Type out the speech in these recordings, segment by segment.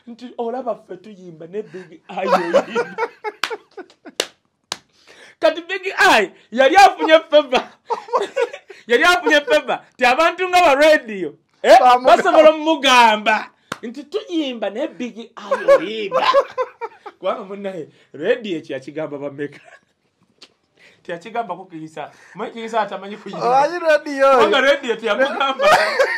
nti olaba ffe tuyimba ne Big Eye oyimba. Kati Big Eye yali afunye favor. Yali afunye favor ti abantu nga ba radio basobola mugamba nti tuyimba ne Big Eye oyimba. Kwa munnaye radio ekyo yakigamba bameka. Tiachigamba kukisa. Mwekisa atamanyi kuyimba. Ayi radio. Wanga radio tiyamugamba.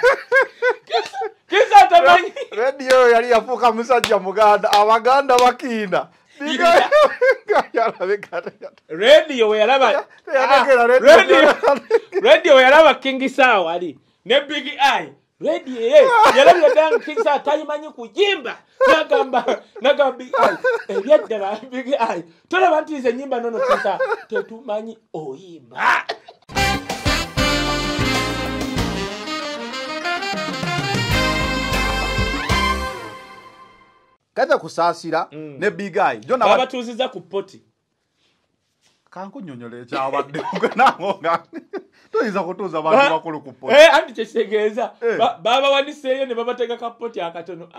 Kisa atamanyi. Radio yali yafuka musajja muganda abaganda bakinda. Radio yalaba. Radio yalaba King Sawa ali. Ne Big Eye. Radio yalaba dan King Sawa tayimanyi kuyimba. Nagamba Big Eye. Ebyadde Big Eye. Tola bantize nyimba nono kisa tetumanyi oyimba. Kaza Kusaasira ne Big Eye. Jona babatuziza ku poti. Kankunyonyole kyabadde nangonga. Toyiza kutuza abantu bakulu ku poti. Andi kyesegeza. Baba waniseyo ne babateka ka poti akatono.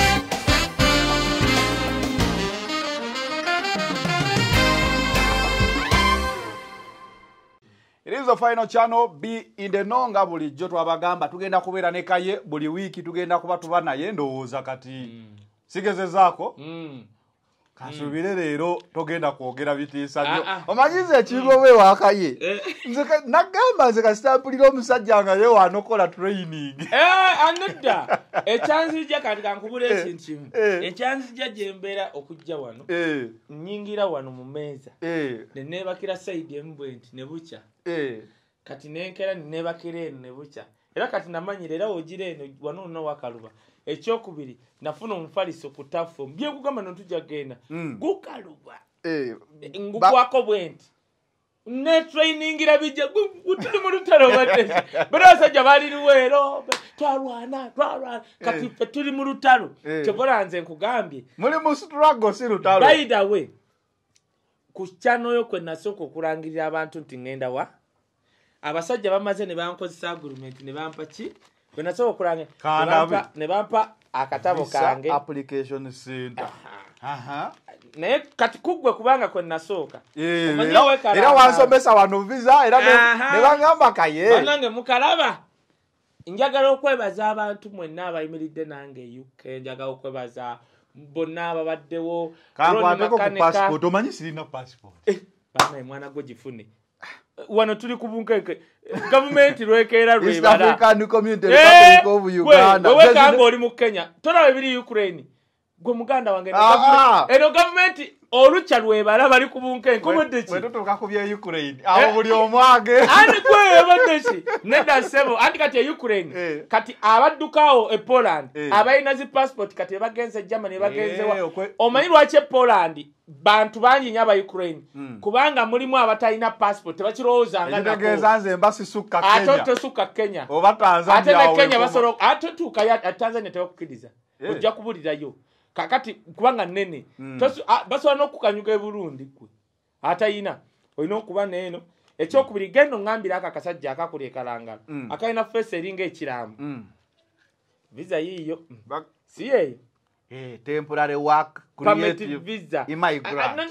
It is the final channel. Be in the nonga buli joto abagamba tugenda kubeera ne Kaye buli wiki tugenda kuba tuba naye ndowooza kati sigeze zaako kasubire leero togenda kwogera bitiisa nnyo omanyize ekigobe wa Kaye nagamba nze kasitampulira omusajja nga ye wanokola training anedda ekyanzijja kati kankubula ekintu kimu ekyanzijja gye mbeera okujja wano nnyingira wano mu meeza ne neebakira sayidi emu bwe nti ne bukya kati nenkera ne neebakira eno ne bukya era kati namanyira era wogira eno wano nno wakaluba ekyokubiri nafuna omufaliso ku tafo byekugamba notujja genda gukaluba ngukwako bwenti ne trainingira bijja gutali mu lutalo badde bera basajja bali luweero twalwana kati ffe tuli mu lutalo kyobola nze nkugambye muli mu struggle si lutalo by the way ku channel yo kwe nasooka okulangirira abantu nti ngenda wa abasajja bamaze ne bankozesa agreement ne bampa ki bwe nasooka okulanga ne bampa akatabo kange application center naye kati kugwe kubanga kwe nasooka era wansomesa wano visa era ne bangamba Kaye banange mukalaba njagala okwebaza abantu mwenna abayimiridde nange UK njagala okwebaza bonna ababaddewo kampateko ku passport omanyi sirina passport bana mwana gwe gifune wano tuli kubunkeke government lwekeera lwebala East African Community Republic of Uganda wewe kanga oli mu Kenya tola bibiri Ukraine gwe muganda wange eno government olucha lwebala bali kubunkeke kumudde we tutuka ku bya Ukraine abo buli omwage ani kwe abaddeshi neda sebo andi kati Ukraine kati abaddukawo e Poland abayina zi passport kati bagenze Germany bagenze wa omanyi lwache Poland bantu bangi nya ba Ukraine kubanga mulimu abatayina passport bakirowooza nga ndageza nze mbasi suka Kenya atoto suka Kenya oba Tanzania ate Kenya basoro atotuka ya Tanzania tebakukiriza ojja kubulirayo kakati kubanga nene basobola n'okukanyuga e Burundi kwe atayina olina okuba neeno ekyokubiri gendo ngambira akakasajja akakuli ekalangala akalina face eringa ekiramu visa yiyo si yeyo temporary work creative visa immigrant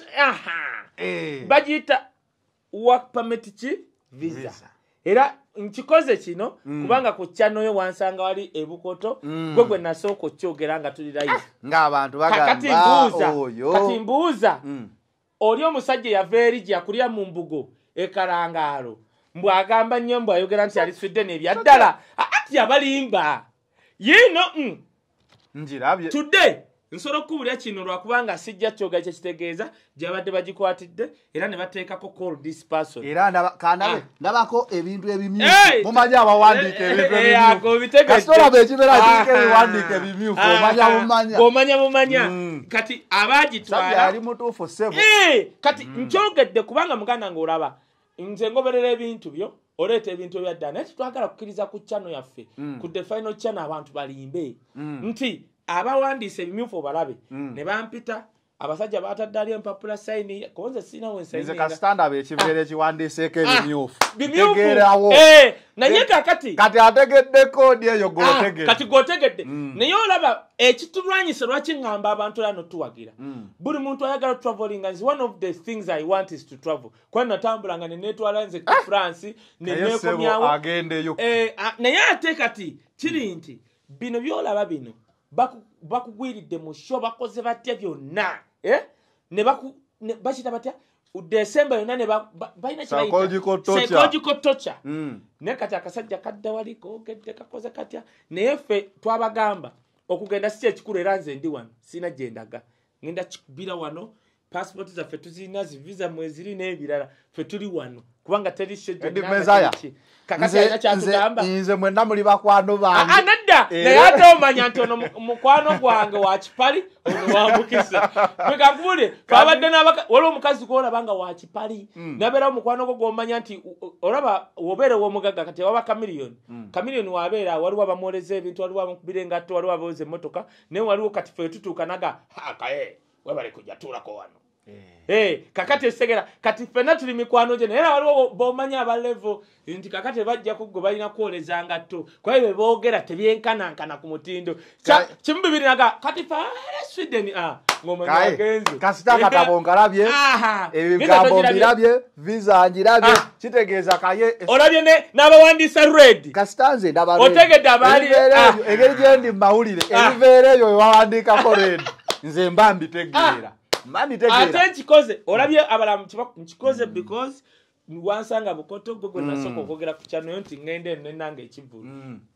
bagiyita work permit ki visa era nkikoze kino kubanga ku channel yo wansanga wali ebukoto gwe nasooka okyogera nga tuli live ng'abantu bagamba kati mbuuza oli omusajja yaveeri gye akulira mu mbugo ekalangalo mbw agamba nnyo mbw ayogera nti alisudde n'ebyaddala ati abalimba yino njirabye today nsobola okukubulira kino lwakubanga sijja kyoga kyekitegeeza gyabadde bagikwatidde era ne bateekako call this person era ndabako ebintu ebimyufu mumanyi abawandiika ebintu ebimyufu kasitola bekibeera kiika ebiwandiika ebimyufu omanya bumanya kati abagitwala ali mutuufu sebo kati nkyogedde kubanga muganda ng'olaba nze ngoberera ebintu byo oleeta ebintu ebyaddala naye titwagala kukkiriza ku channel yaffe ku the final channel abantu balimbe nti abawandiise ebimyufu balabe ne bampita abasajja batadde empapula sayini konze sina we sayini nze kasitanda bekibeere kiwandiiseeko ebimyufu bimyufu naye kakati kati ategedde koodi eyo gwotegedde kati gwotegedde naye olaba ekitulwanyisa lwaki ngamba abantu lano tuwagira buli muntu ayagala traveling and one of the things I want is to travel kwa natambulanga ne netwala nze ku France ne nekomyawo agendeyo naye ate kati kiri nti bino byolaba bino bakugwiridde mu show bakoze batya byonna ne bakita batya December yonna ne balina psychological torture ne kati akasajja kadda wali koogedde kakoze katya naye ffe twabagamba okugenda si ekikulu era nze ndi wano sina gyendaga ngenda kikubira wano passport zaffe tuzirina visa mweziri n'ebirala ffe tuli wano kubanga teri nze mwenna muli bakwano bange nedda naye ate omanya nti ono mukwano gwange wa kipali ono wamukisa bwekakubule twabadde waliwo omukazi gwolabanga wa kipali nabeerawo mukwano gwo gwomanya nti olaba wobeere w'omugagga kati waba kamiliyoni wabeera waliwo abamwoleza ebintu waliwo abamukubira engatto waliwo abooza emmotoka naye waliwo kati ffe tutuuka naga Kaye webale kujja tuulako wano kakati esegera kati ffenna tuli mikwano gye naye waliwo bomanya abalevo nti kakati bajja kuggo balina kwoleza ngatto kwaye be boogera tebyenkanankana ku mutindo kimu bibiri naga kati fa Sweden ng'omanyagenze kasita katabo nkalabye ebigambo mbirabye visa ngirabye kitegeeza Kaye olabye n'abawandiisa red kasita nze ndaba otegedde abaali engeri gye ndi mawulire ebiveera ebyo wewawandiikako red nze mba mbitegeera ate nkikoze olabye abalamu nkikoze because wansanga bukoto gwe nasooka okwogera ku kyano nti ngende nenanga ekivulu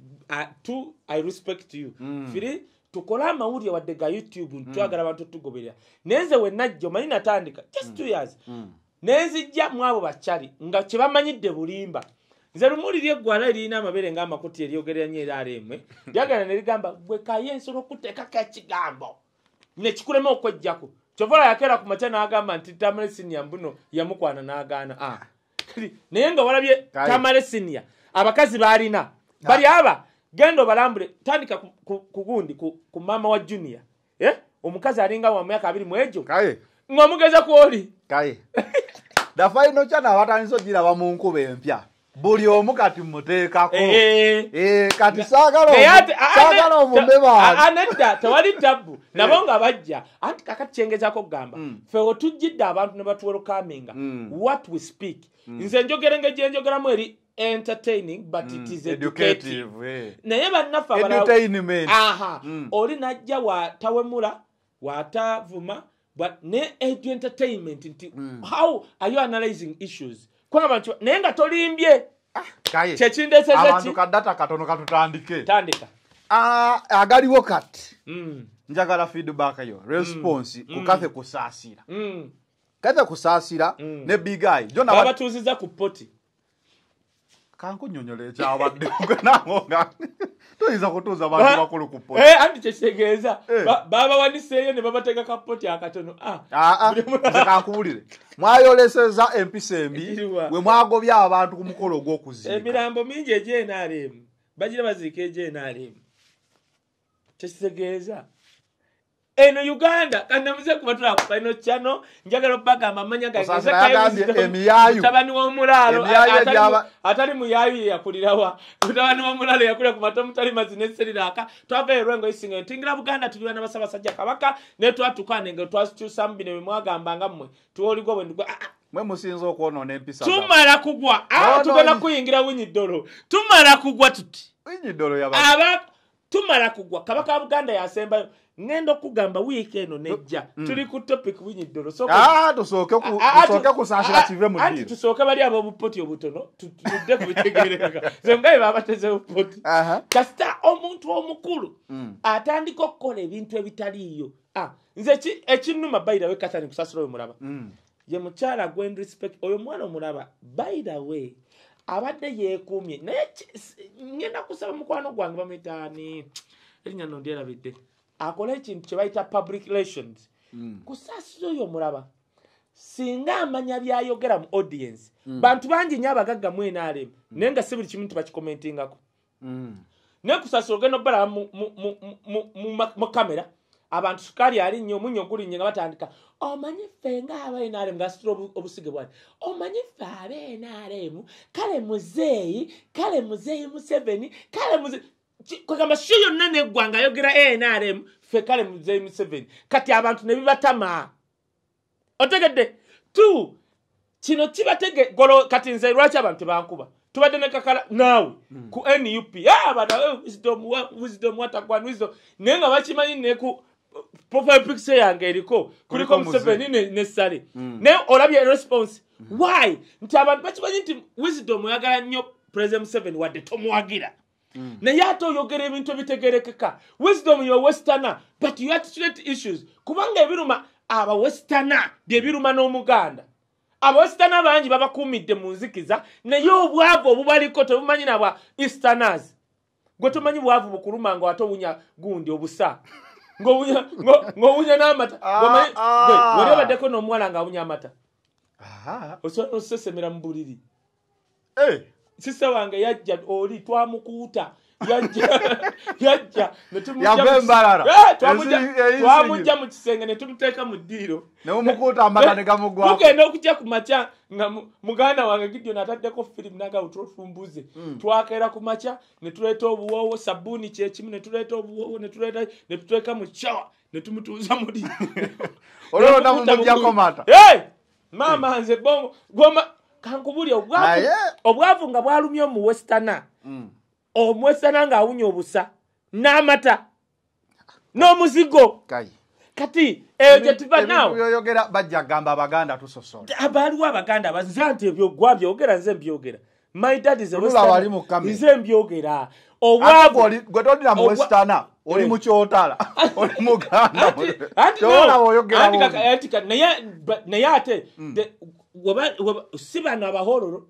I respect you firi tukola amawulire wadde ga YouTube twagala abantu tugoberera nenze we najjo manyi natandika just 2 years nenzijja mwabo bachali nga kyebamanyidde bulimba nze lumulire eggwala erina amabere ng'amakuti eryogerera nnyo era alemwe lyagala ne ligamba gwe Kaye ensolo okuteekako ekigambo nekikulema okwejjako Chovola yakera ku macha n'agamba nti Tamale Senior mbuno yamukwana n'agaana naye nga walabye Tamale Senior abakazi balina bali aba gendo balambule tandika kugundi ku mama wa Junior omukazi alinga wa myaka 2 mwejo Kaye ngomugeza kwoli Kaye dafa ino chana abataniso gira bamunkube empya buli omu kati muteekako kati saagala omubeba anedda tewali tabu nabo nga bajja anti kakati kyengezako kugamba ffe otujjidde abantu ne batuwelokaminga what we speak nze njogera ngeje njogeramu eri entertaining but it is educative naye bannaffe oli najja watawemula watavuma but ne entertainment nti how are you analyzing issues kwa bantu nenga tolimbye Kaye kyekindeseza abantu kadata katono katutandike tandika agaliwo kati njagala feedback yo response ku Kaye Kusaasira Kaye Kusaasira ne big guy jona abatuziza ku poti kankunyonyole kyabadde kuganangonga toyiza kutuza abantu bakulu ku poti andi kyekitegeeza baba waniseeyo ne babateka ka poti akatono kankubulire mwayoleseza empisa embi we mwagobya abantu ku mukolo gw'okuziika emirambo mingi egyenaalemu bagira baziika egyenaalemu kyekitegeeza eno Uganda kanamuze kubatula ku ino channel njagala obagamba amanya gageze emiyayu tabani w'omulalo atali muyayu yakulirawa tabani w'omulalo yakulira ku matomu tali mazine seriraka twave rwengo isinga tingira Buganda tuliwa n'abasaba sajja kabaka ne twatukane ngo twasukyusa mbine we mwagamba ngamwe tuoligwa bwe ndugwa mwe musinzo okuonona empisa tumala kugwa tugenda kuyingira Winyidolo tumala kugwa tuti Winyidolo yaba tumala kugwa kabaka wa Buganda yasemba ngendo kugamba wiki eno nejja tuli ku topic Winyidolo tusooke Kusaasira kive mu diri tusooke bali abo bupoti obutono tudde kubitegereka zengaye babateze bupoti kasita omuntu omukulu atandika okukola ebintu ebitaliyo nze ekinuma by the way katani Kusaasira oyo mulaba ye mukyala gwen respect oyo mwana omulaba by the way abadde yeekumye naye ngenda kusaba mukwano gwange bamitaani erinnya nondyerabidde akola ekintu kye bayita public relations Kusaasira oyo mulaba singa amanya byayogera mu audience bantu bangi nnyo abagagga mwena alemu naye nga si buli kimu tubakikomentingako naye Kusaasira ogenda obbala mu kamera abantu sukali ali nnyo omunyo guli nnyo nga batandika omanyi ffe ng'aba NRM ngasitula obusige bwani omanyi ffe aba NRM kale muzeeyi Museveni kale muzeeyi kwegamba sho yonna neggwanga ayogera NRM ffe kale muzeeyi Museveni kati abantu ne bibatama otegedde tu kino kibatege golo kati nze lwaki abantu tebankuba tubadde ne kakala naawe ku NUP abana wisdom watagwana wisdom naye nga bakimanyi ne ku profile picture yange eriko kuliko Museveni ne Sale naye olabye response why nti abantu bakimanyi nti wisdom oyagala nnyo President Museveni wadde tomuwagira naye ate oyogera ebintu ebitegerekeka wisdom yo westerner but you articulate issues kubanga ebiruma aba westerner bye biruma n'omuganda abawestana bangi babakuumidde mu nzikiza naye obwavu obubaliko tebumanyi nabwa easterners gwe tomanyi bwavu bukuluma nga wate owunya gundi obusa ng'owunya n'amata wali obaddeko n'omuwala ng'awunya amata osobola osesemera mu buliri sisa wange yajja oli twamukuuta yajja twamujja mu kisenge ne tumuteeka mu ddiiro tugenda okujja ku makya nga muganda wange Gideon ataddeko firimu nagawo tulofumbuze twakeera ku makya ne tuleeta obuwoowo sabbuuni kyekimu ne tuleeta obuwoowo ne tuteeka mu kyawa ne tumutuuza muli maama nze bongo goma kankubuli obwavu nga bwalumye mu westana omwesana nga awunya obusa n'amata n'omuzigo kati ebyo tuba nawe yoyogera bajja gamba abaganda tusosola abaliwo abaganda bazira nti ebyo gwabyogera nze mbyogera my dad is a western nze mbyogera obwavu gwe tolina mu westana oli mu kyotala oli muganda naye ate si bano abahororo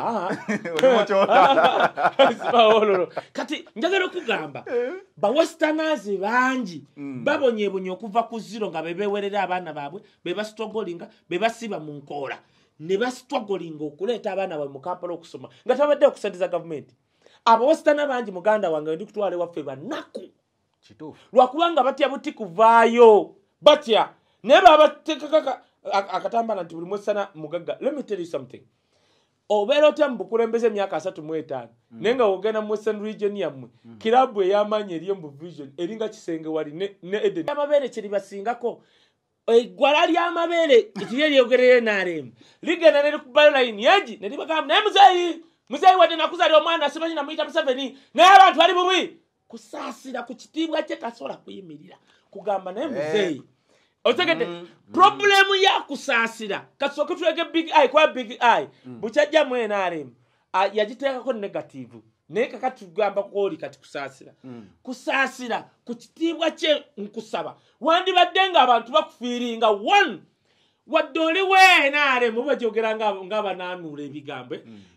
kati njagala okugamba bawesterners bangi babonyebonye okuva ku zero nga bebewerera abaana baabwe bebastrugglinga bebasiba mu nkoola ne bastrugglinga okuleeta abaana baabwe mu Kampala okusoma nga tabadde okusatiza gavumenti abawestana bangi muganda wange ndi kutwala waffe banaku lwakubanga batya buti kuvaayo batya naye babateekaka akatambala nti buli mwesana mugagga. Let me tell you something. Obeera otya mu bukulembeze emyaka 35 naye nga ogenda mu Western region yammwe kirabu ey'amaanyi eri mu vision eringa Kisenge wali ne Eden amabeere kye libasingako eggwala ly'amabeere ekiri lyogerere NRM ligenda ne likubayo line yeji ne libagamba naye muzeeyi wadde nakuzali omwana asimanyi namuyita Museveni naye abantu bali bubi kusaasira ku kitiibwa kye tasobola kuyimirira kugamba naye muzeeyi otegedde problemu ya kusaasira kasooke tulege big eye kwa big eye bukyajja mu NRM yagiteekako negative naye kakati tugamba kwoli kati kusaasira ku kitiibwa kye nkusaba wandibadde nga abantu bakufiiringa one wadde oli NRM bajogera ng'abanaanuula ebigambo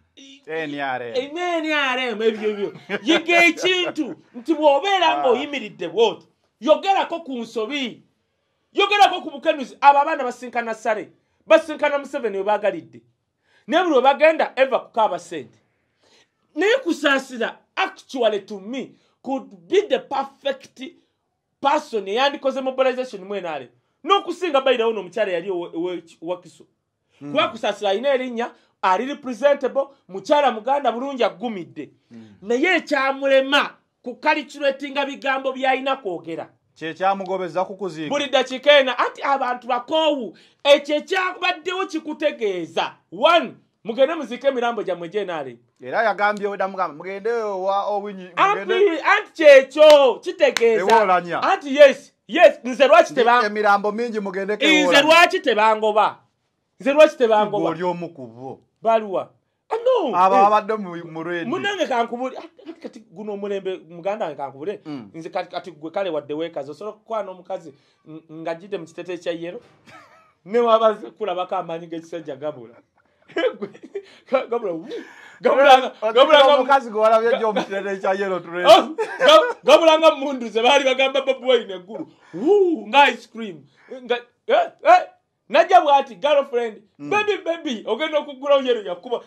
NRM ebyo yiga ekintu nti bw'obeera ng'oyimiridde bw'oti yogerako ku nsobi yogerako ku bukenuzi abo abaana basinkana Sale basinkana Museveni we baagalidde naye buli we bagenda eva kukaaba sente naye kusaasira actually to me could be the perfect person eyandikoze mobilization mu NRM n'okusinga bayirawo n'omukyala yali Wakiso kuba kusaasira alina erinnya ali representable mukyala muganda bulungi aggumidde naye ekyamulema ku calculatinga bigambo by'alina kwogera kyamugobeza ku Kuziika buli dakiika ena ati abantu bakoowu ekyo ekyabaddewo kikutegeeza one mugende muziika emirambo gyammwe GNR era yagambye wedamugamba mugende wa obunyi anti kyekyo kitegeeza anti yes nze lwaki emirambo mingi mugende nze lwaki tebangoba oli omu ku bo baluwa abo abadde mu lwendi munange kankubule kati guno omulembe muganda wange kankubule nze kati gwe kale wadde weekazi osobola okukwana omukazi ng'ajjidde mu kitete ekya yero ne waba kulabako amaanyi g'ekisajja gabula omukazi gwe walabye jjo mu kitete ekya yero gabulanga mundu ze baali bagamba Bobi Wine eggulu nga ice cream najja bwati girlfriend baby ogenda okugulawo yero yakuba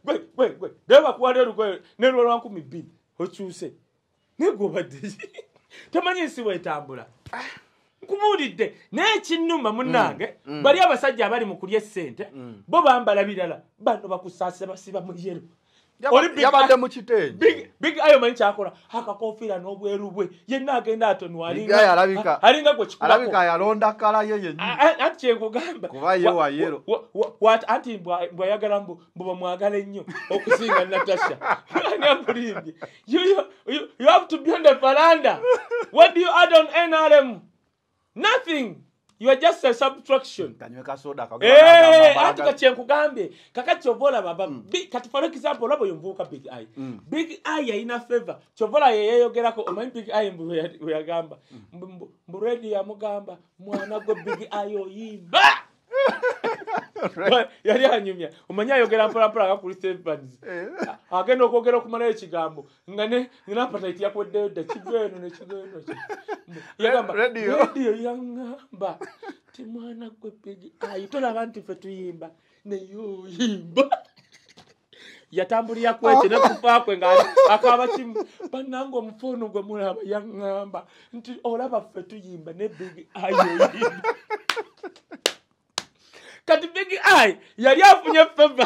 gwe deba kuwalero gwe ne lwa 200 okyuse negobadde Tamanyi si wetambula. Nkubuulidde n'ekinnuma munnange bali abasajja abali mu kulya ssente bo bambala birala bano bakusaasira basiba mu yero. Yabadde mu kitengi. Big ayo manyi kyakola akakofiira n'obweru bwe yenna agenda atono alinga gwe kikulako. Alabika yalonda kala ye yennyini. Anti kyenkugamba. Kuba ye wa yero. Anti bw'ayagala mbu bamwagala ennyo okusinga Natasha. Ani amulimbye. You have to be on the veranda. What do you add on NRM? Nothing. You are just a subtraction. Kanyweka soda Ati kyenkugambye kakati obola baba kati for example labo yomvuka Big Eye. Big Eye yina favor. Chobola yeyogerako omanyi Big Eye mbu yagamba. Mbu ready yamugamba mwana gwe Big Eye oyimba. Yali anyumya. Omanya yogera mpala akakuli Stevens. Agenda okwogera okumala ekigambo. Ngane appetite yakweddeyo dda kigweno ne kigweno. Yagamba radio yangamba ti mwana gwe Big Eye tolaba nti ffe tuyimba neyo yimba. Yatambulira kwekyo ne kufaakwe nga akaba kimu bannange omufono gwe mulaba yangamba nti olaba ffe tuyimba ne Big Eye oyimba. Kati Big Eye yali afunye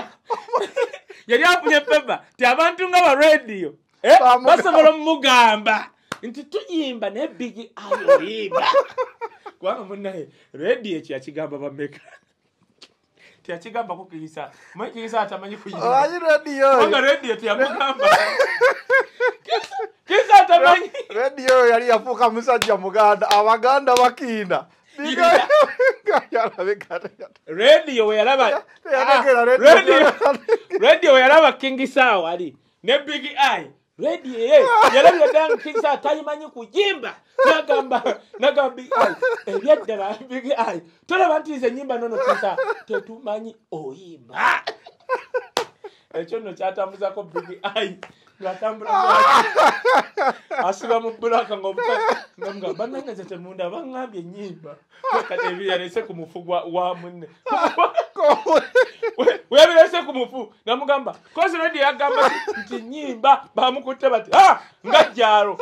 favor ti abantu nga ba radio basobola mugamba nti tuyimba ne Big Eye oyimba. Kubanga munnaye radio ekyo yakigamba bameka tiyakigamba kukiyisa mwekiyisa atamanyi kuyimba. Omanyi radio kubanga radio tiyamugamba kisa atamanyi radio yali yafuuka musajja muganda abaganda bakiina. Radio we yalaba King Sawa ali ne Big Eye. Radio yalabira dan King Sawa tayimanyi kujimba. Nagamba Big Eye. Ebyadde Big Eye. Tolaba nti ze nyimba nono King Sawa tetumanyi oyimba. Ekyo no kyatambuza ko Big Eye. Gatambula asiba mu bulaka ngomba banangaze temunda bangambye nyimba kati ebirese ku mufu wa munne webirese ku mufu namugamba kozi radio yagamba nti nyimba bamukutte bati ngajjaro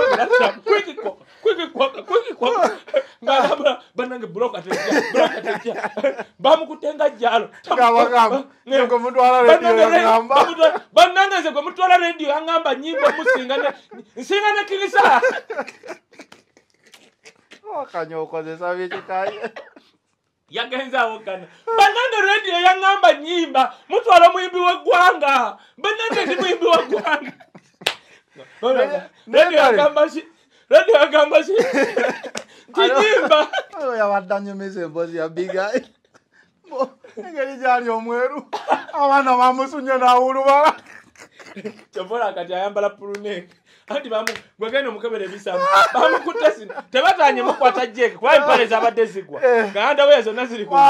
kwikiko ngabula banange bloka tejja bamukutte ngajjaro ngabagamba ngo mutwala radio yagamba banangaze gwe mutwala radio yangamba nyimba nsingane kilisa. Kanyokozesa biki Kaye. Yagenza awokana. Banange radio yangamba nyimba mutwala muyimbi w'eggwanga. Banange ndi muyimbi w'eggwanga. Radio yagamba shi. Nyimba. Oyo yabaddanye meze ya Big Eye. Engeri gyali omweru. Abaana bamusunye n'awulubala. Chovola kati ayambala pulune. Anti gwegenda omukebera ebisamu bamukutte sino tebatanye mukwata jeke kuba empale zabadde zigwa ganda we zonna ziri ku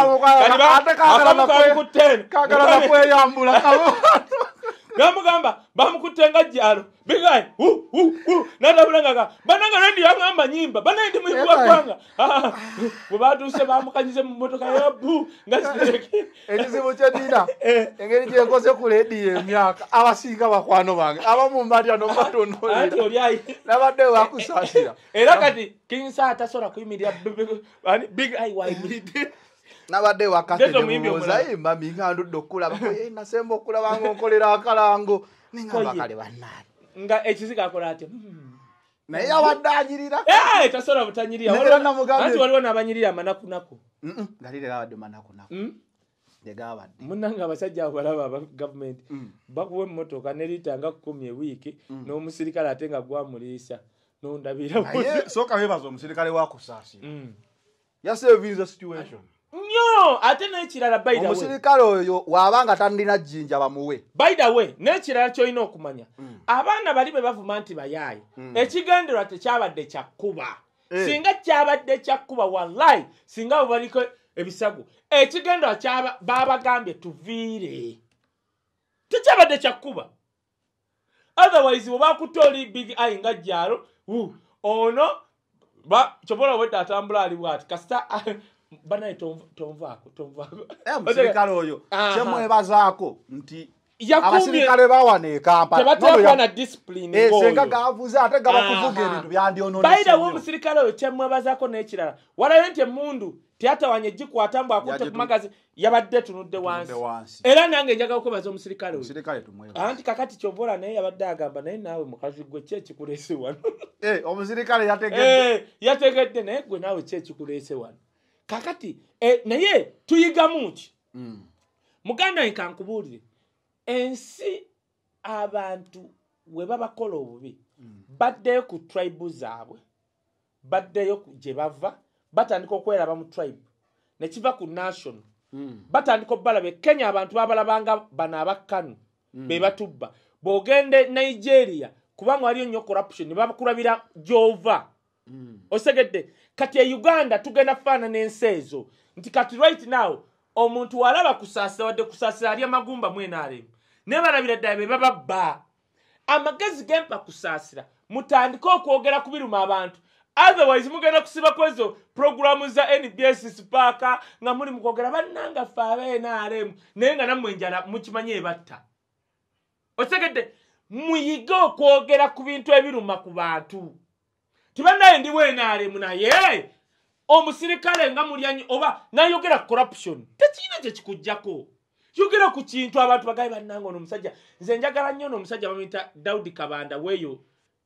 kagala nakweyambula namugamba bamukutte nga jjalo Big Eye nadabulanga bananga radio yangamba nyimba banaindi muyimbi wa ggwanga bwe batuuse bamukanyize mu mmotoka yabu nga zireke ekizibu kyedina engeri gyenkoze ku radio emyaka abasinga bakwano bange abamu mbatya nobatonolera nabadde wakusaasira era kati King Sawa atasobola kuyimirira Big Eye wayimiridde nabadde wakasemubuuza yimba mingandudde okulaba nasemba okulaba ngaonkolera akalango ningamba kale bannaani nga ekiziga akola atya naye yabadde anyirira tasobola butanyirira anti waliwo n'abanyirira amanakunaku galire gabadde manakunaku tegabadde munnanga abasajja abo balaba aba gavumenti bakuwa emmotoka ne lita nga 10 ewiiki n'omusirikale ate nga gwamuliisa n'ondabira naye sooka weebaza omusirikale wa Kusaasira yasevinze situation nnyo ate n'ekirala by the way omusirikale oyo waabanga tandina jjinja bamuwe by the way n'ekirala kyolina okumanya abaana bali be bavuma nti bayaaye ekigenderwa tekyabadde kyakkuba singa kyabadde kyakkuba wallahi singa bwe baliko ebisago ekigenderwa babagambye tuviire tekyabadde kyakkuba otherwise bwe bakutte oli Big Eye nga jjalo ono kyobola wedde atambula ali bwati kasita banaye tonvaako omusirikale oyo kyemwebazaako nti abasirikale bawane Kampala tebatakwana discipline ngoyo senga gavuze ate gabakuvuga ebintu byandionone baida wo musirikale oyo kyemwebazako n'ekirala walayo nti emundu teyatawanye gikwata mbu akutte ku magazi yabadde tunudde wansi era nange njagala okwebaza omusirikale oyo anti kakati kyovola naye yabadde agamba naye naawe mukazi gwe ki ekikuleese wano omusirikale yategedde naye gwe naawe ki ekikuleese wano kakati naye tuyigamu ki muganda we kankubuulire ensi abantu we babakola obubi baddeyo ku tribe zaabwe baddeyo gye bava batandika okweraba mu tribe ne kiva ku nation batandika obalaba Kenya abantu babalabanga bano abakkanu be batubba bw'ogende Nigeria kubanga waliyo nnyo corruption ne bakulabira gy'ova osegedde kati e Uganda tugenda faana n'ensi ezo nti kati right now omuntu walaba Kusaasira wadde Kusaasira ali amagumba mwenaalemu ne balabira ddala be bababba amagezi gempa Kusaasira mutandika okwogera ku biruma abantu otherwise mugenda kusibako ezo programu za NBS Spark nga muli mukwogera bannanga ffe ab'NRM naye nga nammwe enjala mukimanyi ebatta osegedde muyiga okwogera ku bintu ebiruma ku bantu tibannaye ndi bw'NRM naye omusirikale nga mulyanyi oba nayogera corruption tekirina kye kikujjako yogera ku kintu abantu bagaye bannanga ono omusajja nze njagala nnyo ono omusajja bamuyita Daudi Kabanda weeyo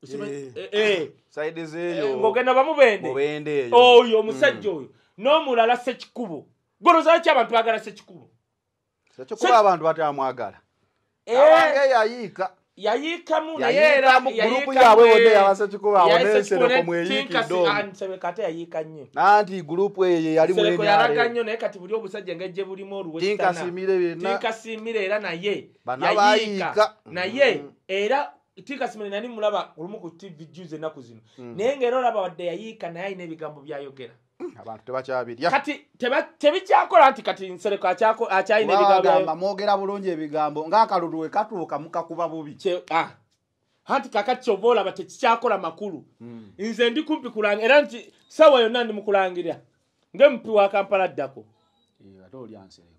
side zeeyo ngogenda bamubende eyo oyo omusajja oyo n'omulala Ssekikubo goloza ki abantu bagala Ssekikubo abantu batyamwagala abange yayiikamu naye era gurupu yaabwe wodde yabassekikubo abo n'ensereko mweyiikidde nsebekate yayiika nnyo nanti gurupu eyo yali mwensereko yalaga nnyo naye kati buli obusajja ngejje bulimu oluwetinkasiimire era naye yayiika naye era Tikasimene nani mulaba olumu ku TV juice enaku zino naye ngero olaba wadde yayiika naye alina ebigambo byayogera abantu tebakyabirya kati tebikyakola nti kati nsereko akyalina ebigambo mwogera bulungi ebigambo ng'akalulu we katuuka mukakuba bubi anti kakati kyova olaba tekikyakola makulu nze ndi kumpi kulangira era nti sawa yonna ndi mukulangirira ng'emupi wa Kampala addako ate olya nsereko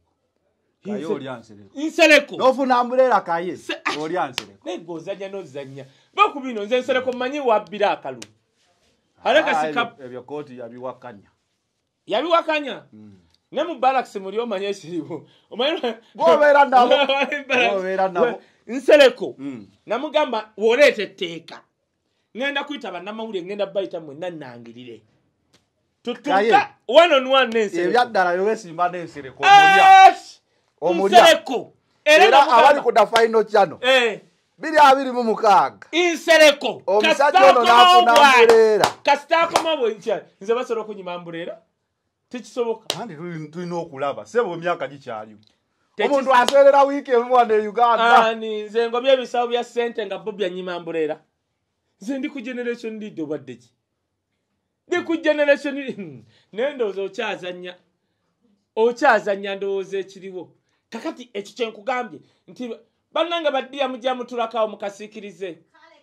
Nsereko nofuna ambuleera Kaye olya nsereko negozanya nozanya bakubino nze nsereko mmanyi wabbira akalu aleka ebyo kooti yabiwakanya ne mu barracks muli omanye ekiriwo gobeera nabo nsereko namugamba woleeta etteeka ngenda kuyita bannamawulire ngenda bayita mwenna nnangirire tutuka one on one n'ensereko ebyaddala yowesimba n'ensereko Nsereko era abali ku da final channel 226 Nsereko omusajja ono n'afuna ambuleera kasitako mabo ncha nze basobola okunyima ambuleera tekisoboka andi tulina okulaba sebo emyaka gikyaliwo omuntu aserera wiiki emu wano e Uganda nze ngobye ebisawo bya ssente nga bo byanyima ambuleera nze ndi ku generation lead obadde ki ndi ku generation nendowooza okyazanya ndowooza ekiriwo kakati ekyo kye nkugambye nti bannanga baddiya mujja mutulakawo mukasiikirize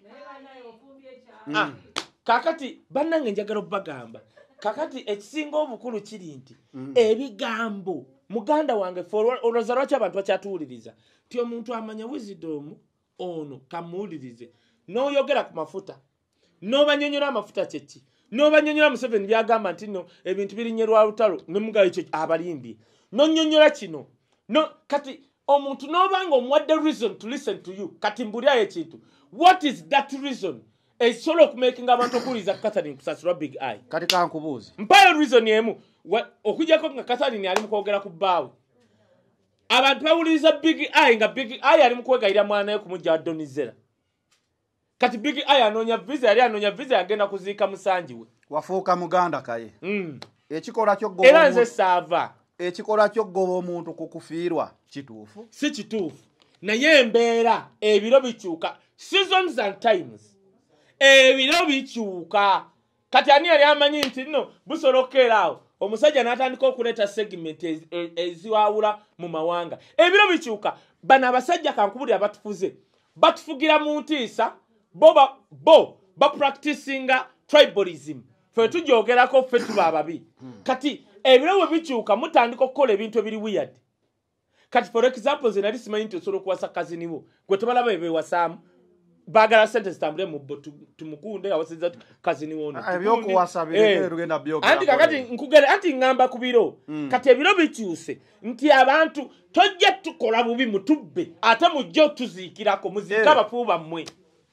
kakati bannanga njagala obbagamba kakati ekisinga obukulu kiri nti ebigambo muganda wange olowooza lwaki abantu bakyatuwuliriza nti omuntu amanya wisdom ono kamuwulirize n'oyogera ku mafuta n'obanyonyola amafuta kyeki n'obanyonyola Museveni byagamba nti no ebintu birinnye lwa lutalo nemugayo ekyo abalimbye n'onyonyola kino no kati omuntu n'obanga omuwadde reason to listen to you kati mbulyayo ekintu what is that reason ekisobola okumakinga abantu okuwuliriza Catherine Kusaasirwa Big Eye kati kankubuuze mpayo reason emu okujjako nga Catherine ali mu kwogera ku bbaawe abantu bawuliriza Big Eye nga Big Eye ali mu kwegayira mwanaye kumujja adonizera kati Big Eye anoonya visa yali anoonya visa yagenda kuziika musanji we wafuuka muganda Kaye ekikola ky'oggoba era nze saava ekikola ky'oggoba omuntu kukufiirwa kituufu si kituufu naye embeera ebiro bikyuka seasons and times ebiro bikyuka kati ani yali amanyi nti nno busobola okukeeraawo omusajja n'atandika okuleeta segment eziwaawula mu mawanga ebiro bikyuka bano abasajja kankubulira batufugira mu ntiisa bo bapracticinga tribalism fe tujoogerako ffe tuba ababi kati ebiro bwe bikyuka mutandika okukola ebintu ebiri weird kati for example nze nali simanyi nti osobola okuwasa kazini wo gwe tebalaba ebewasaamu baagala sente zitambule mu bbo tumukunde awasizza kazini wono ebyokuwasa bireke tugenda byogera anti kakati nkugere anti ngamba ku biro kati ebiro bikyuse nti abantu tojja tukola bubi mutubbe ate mujja tuziikirako muziika abafu bammwe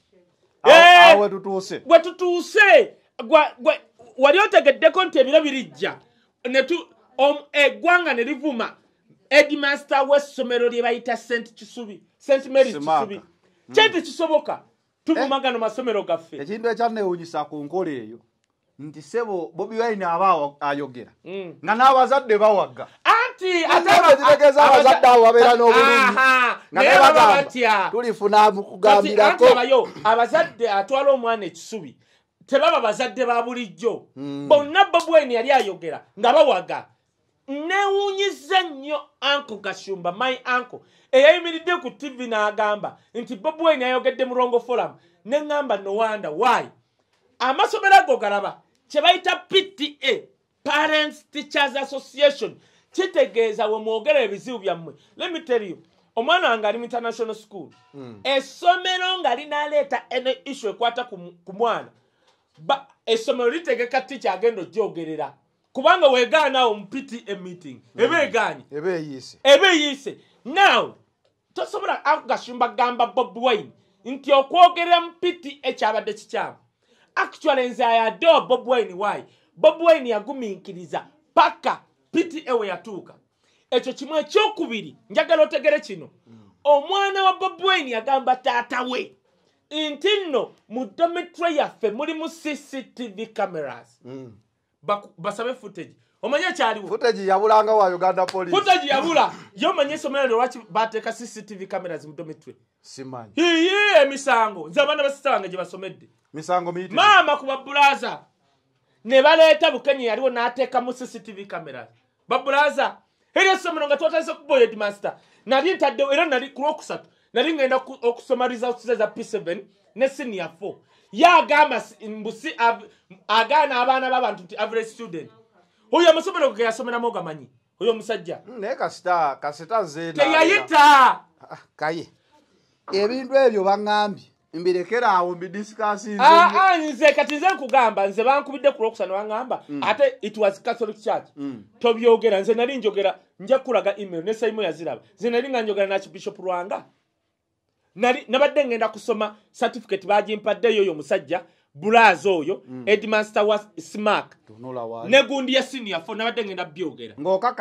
awe tutuuse gwe tutuuse wali otegeddeko nti ebiro birijja eggwanga ne livuma headmaster w'essomero lye bayita St. Mary's Kisubi kyente kisoboka tuvumagano masomero gaffe ekintu ekyanewunyisa ku nkola eyo nti sebo Bobi Wine aba ayogera nga n'abazadde bawaga anti ategeeza abazadde abo babeera n'obulungi nga nebagamba tulifuna kugambirako abazadde atwala omwana ekisubi tebaba bazadde ba bulijjo bonna Bobi Wine yali ayogera nga bawaga newunyiza nnyo Uncle Gashumba my uncle eyayimiridde ku TV n'agamba nti Bobi Wine ayogedde mu Rongo Forum ne ngamba no wonder why amasomero ago galaba kye bayita PTA Parents Teachers Association kitegeeza we mwogera ebizibu byammwe. Let me tell you, omwana wange ali mu international school essomero nga linaleeta ene issue ekwata ku mwana essomero litegeka teacher agenda ogyogerera kubanga weegaanaawo mu PTA meeting ebeeganye ebeeyise now tosobola Gashumba gamba Bobi Wine nti okwogerera mu PTA kyabadde kikyamu actually nze ayadde Bobi Wine why Bobi Wine yagumiikiriza paka PTA we yatuuka ekyo kimu ekyokubiri njagala otegere kino omwana wa Bobi Wine yagamba taata we nti nno mu dormitory yaffe mulimu CCTV cameras basabe footage omanye kyaliwo footage yabulanga wa Uganda police footage yabula yo manye somero lwaki bateeka CCTV cameras mu dormitory simanyi emisango nze abana basita bange gye basomedde misango miyitirivu maama ku babulaza ne baleeta Bukenya yaliwo n'ateeka mu CCTV cameras babulaza era essomero nga twatandise ku boyed master nali ntaddewo era nali ku lwokusatu nali ngenda okusoma results za P7 ne senior 4 yagamba mbusi agaana abaana b'abantu nti average student oyo amasomero ge yasomeramu ogamanyi oyo omusajja naye kasita zeena teyayita Kaye ebintu ebyo baŋŋambye mbirekera awo mbidisikasinze nze kati nze nkugamba nze bankubidde ku lwokusana baŋŋamba ate it was Catholic Church tobyogera nze nali njogera nja kulaga email ne Simon yaziraba nze nali nga njogera na Bishop Lwanga nabadde ngenda kusoma certificate bagimpaddeyo oyo musajja bulaza oyo headmaster wa Smack ne gundi ya senior 4 nabadde ngenda byogera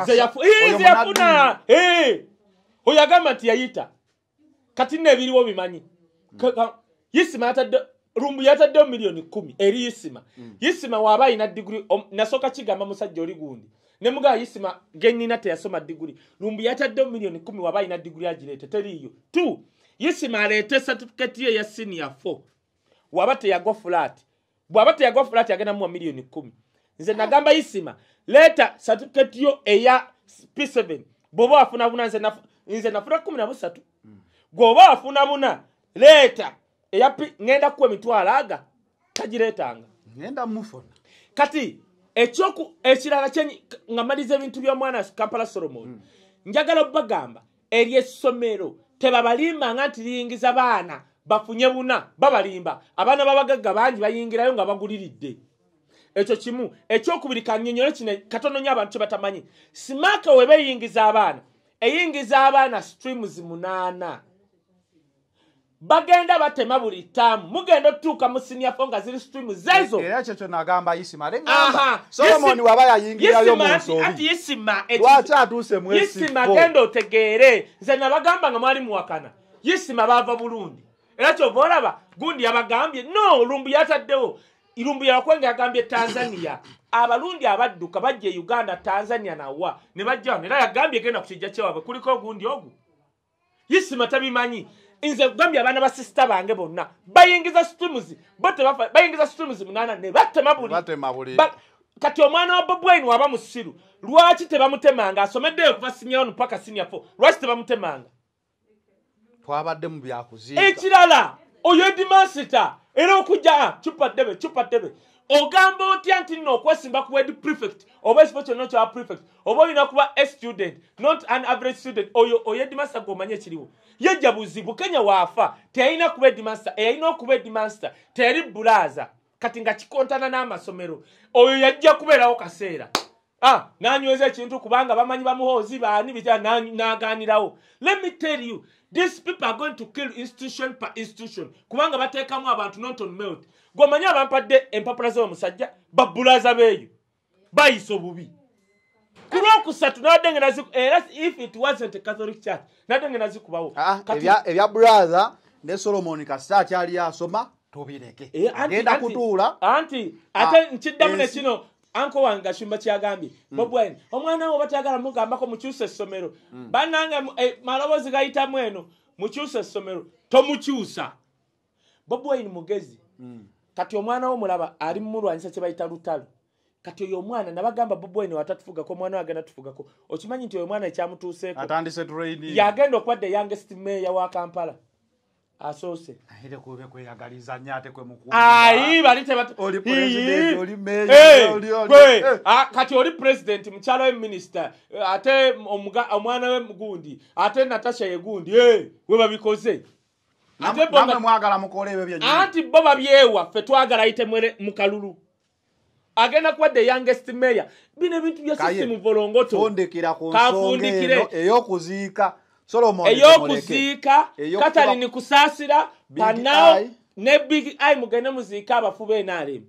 yafuna oyo agamba nti yayita kati nebiriwo bimanyi Yisima yatadde rumbu yatadde $1,010,000 eri Yisima waba ina degree nasoka kigamba musajja oli gundi ne muga Yisima genina te yasoma degree rumbu yatadde $1,010,000 waba ina degree agirete teriyo 2 Yisima alete certificate ye ya senior 4 waba te yago flat yagenda mu $1,010,000 nze nagamba Yisima leta certificate yo eya P7 bobo afuna buna nze nafuna 13 goba afuna buna leta eyapi ngenda kuwa mitwalaga tajiretanga ngenda mufona kati ekirala kyenyi ngamalize ebintu bya mwana Kampala Solomon njagala bagamba eri essomero tebabalimba nganti liyingiza baana bafunye buna babalimba abaana babagagga bangi bayingirayo nga baguliridde ekyo kimu ekyokubiri kannyonnyole kino katono nnyo abantu batamanyi Smack we beyingiza abaana eyingiza abaana streams 8 bagenda batema buli tamu mugenda otuuka mu senior 4 nga ziri stream zezo era kyo nagamba Yisima ngamba Solomon waba yayingirayo mu nsobi ati Yisima lwaki atuuse mu Yisima genda otegeere nze nabagamba nga mwali muwakana Yisima bava Burundi era kyo bolaba gundi yabagambye no lumbu yataddewo irumbu yakwenga yagambye Tanzania abalundi abadduka bajje Uganda Tanzania nawa ne bajja era yagambye genda kukijja kyewabwe kuliko gundi ogu Yisima tabimanyi inze gambye abana ba sister bange bonna bayingiza streams bote bafa bayingiza streams 8 ne batema buli kati omwana wa Bobi Wine waba musiru lwaki tebamutemanga asomedde kuva senior 1 paka senior 4 lwaki tebamutemanga twabadde mu byakuziika ekirala oyo dimasita era okujja chupa debe ogamba otya nti nno okwesimba ku word prefect oba ekifo kyonna kya prefect oba olina kuba a student not an average student oyo headmaster gomanye ekiriwo yejja buzibu Kenya waafa teyalina kuba headmaster eyalina okuba headmaster teyali bulaza kati nga kikontana n'amasomero oyo yajja kubeerawo kaseera nanyweza ekintu kubanga bamanyi bamuhoozi baani bija n'agaanirawo. Let me tell you, these people are going to kill institution per institution kubanga bateekamu abantu not on melt. Gwomanyi abampadde empapula z'omusajja babulaza beeyo bayisa obubi kulwokusatu nadde nga era if it wasn't a Catholic church nadde nga nazikubawo ebya bulaza ne Solomon Kasita akyali asoma tubireke agenda kutuula anti ate nkiddamu ne kino anko wange Gashumba kyagambye Bob Wine omwana wo batagala mugambako mukyuse essomero bannange maloboozi gayitamu eno mukyuse essomero tomukyusa. Bob Wine mugezi kati omwana wo mulaba ali mumulwanyisa kye bayita lutalo kati oyo omwana nabagamba Bob Wine watatufugako omwana wagenda tufugako okimanyi nti oyo omwana ekyamutuuseeko atandise training yagenda okuba the youngest mayor wa Kampala asoose ahire kube kweyagaliza nyate kwe mukuru bali tebat oli president oli mayor kati oli president mchalo we minister ate omwana we mugundi ate Natasha yegundi we babikoze ate bomba mwagala mukole ebyo byenyi anti boba byewa fe twagala ite mwere mukalulu agenda kwa the youngest mayor bine bintu bya system volongoto fondekira ku nsonga eyokuziika Solomon eyokuziika katali ni Kusaasira panao ne Big Eye mugende muziika abafu b'NRM.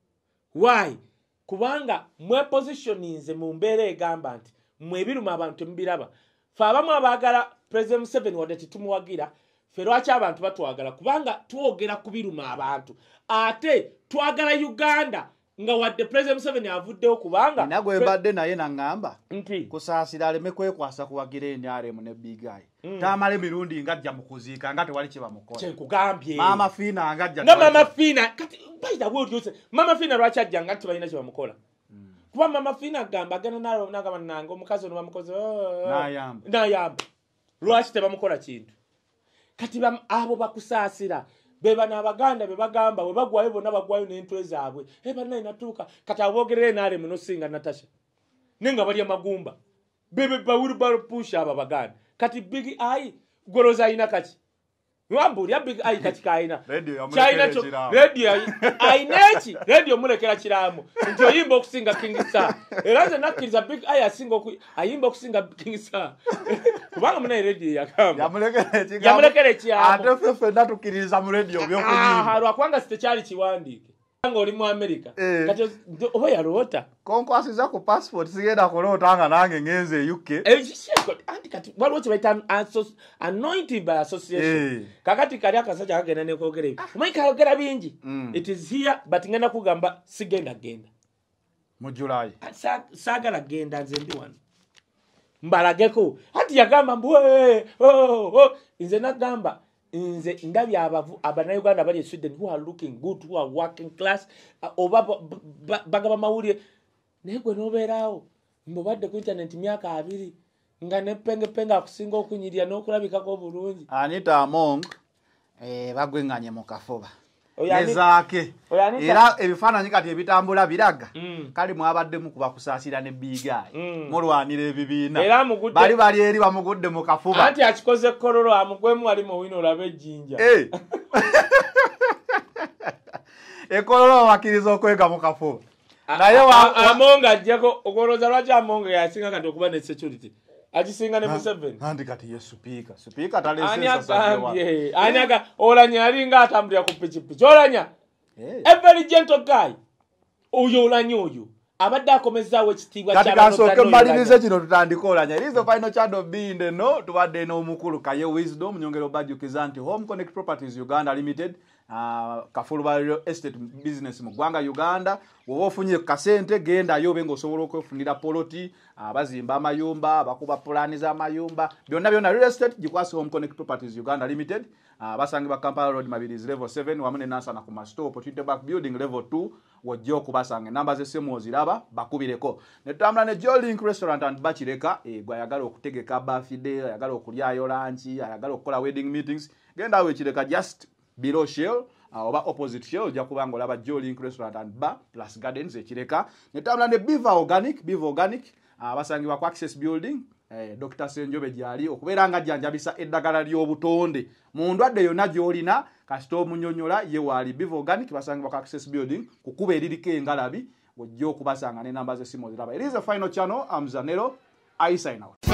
Why? Kubanga mwe positioninze mu mbeera egamba nti mwebiruma abantu mbiraba fe abamu abagala President Museveni wadde titumuwagira fe lwaki abantu batwagala kubanga twogera kubiruma abantu ate twagala Uganda nga wadde President Museveni avuddewo kubanga nagwe badde naye nangamba nti Kusaasira aleme kwekwasa kuwagira NRM ne Big Eye tamale mirundi ngajja mukuziika nga tewali kye bamukola kyekugambye Mama Fina ngajja na Mama Fina kati bayita wodi Mama Fina lwaki ajja nga tibalina kye bamukola kuba Mama Fina gamba agenda nagamba nange omukazi ono bamukoze nayamba lwaki tebamukola kintu kati abo bakusaasira beba n'abaganda bebagamba we bagwayo bonna bagwayo n'entwe zaabwe banna inatuuka kati abogerere naale muno singa Natasha nenga bali amagumba bebe bawuru barupusha aba baganda kati Big Eye goroza ina kati wambuli ya Big Eye kati kaina radio mulekera kiramu njo yimba okusinga King Star eraze nakiriza Big Eye asinga ayimba okusinga King Star kubanga muna radio yakamba yamulekere kiramu ate fefe ndatukiriza mu radio byokunyimba harwa kwanga sitekyali kiwandike nga oli mu America kati oba yarota konkwasiza ku passport sigenda kulota nga nange ngenze UK anti kati waliwo kibaita anointed by association kakati kali akasajja kagenda nekogera ebyo omanyi kayogera bingi it is here but ngenda kugamba sigenda genda mu July saagala genda nze ndi wano mbalageko anti yagamba nze nagamba nze ndabi abavu abanauganda bali Sweden who are looking good who are working class oba bagaba mawulire negwe nobeerawo mbobadde ku internet myaka 2 nga nepenge akusinga okunyirya n'okulabikako bulungi Anita Among bagwenganye mu kafuba nezaake era ebifaananyi kati ebitambula biraga kali mwabadde mukuba Kusaasira ne Big Eye mulwanira ebibiina bali eri bamugudde mu kafuba anti akikoze kororo amugwemu ali mu wino olabe ejjinja ekororo wakiriza okwega mu kafuba naye Amonga ajjako okoloza lwaki Amonga yasinga kati okuba ne security ajisinga ne Museveni andi kati ye speaker talesesa sawa anyaga olanya alinga atambulira ku pichipichi olanya a very gentle guy oyo olanya oyo abadde akomezaawo ekitiibwa kati kasooke mmalirize kino tutandika olanya irizo final chado binde no tubadde n'omukulu Kaye Wisdom nyongero bajjukiza nti Home Connect Properties Uganda Limited kafulu baliro estate business mu gwanga Uganda wowe ofunye kasente genda yobe ngosobola okwefunira poloti abazimba amayumba bakuba plani za amayumba byonna real estate gikwase Home Connect Properties Uganda Limited basangibwa Kampala Road Mabilis level 7 wamune nansa na kuma store opportunity back building level 2 wojjo kubasange namba z'essimu oziraba bakubireko netambula ne Jolink Restaurant and Bachireka gwa yagala okutegeka birthday yagala okulyayo lunch yagala okukola wedding meetings genda we kireka just below Shell oba opposite shell ojja kubanga olaba Jolink Restaurant and Bar plus Gardens ekireka netambula ne Beaver Organic abasangibwa ku Access Building Dr. Senjobe gyali okubeera nga jjanjabisa eddagala ly'obutonde mu ndwadde yonna gy'olina kasita omunyonyola ye waali Beaver Organic basangibwa ku Access Building kukuba eririko engalabi ojja okubasanga ne namba z'essimu oziraba. It is a final channel. I'm Zanero. I sign out.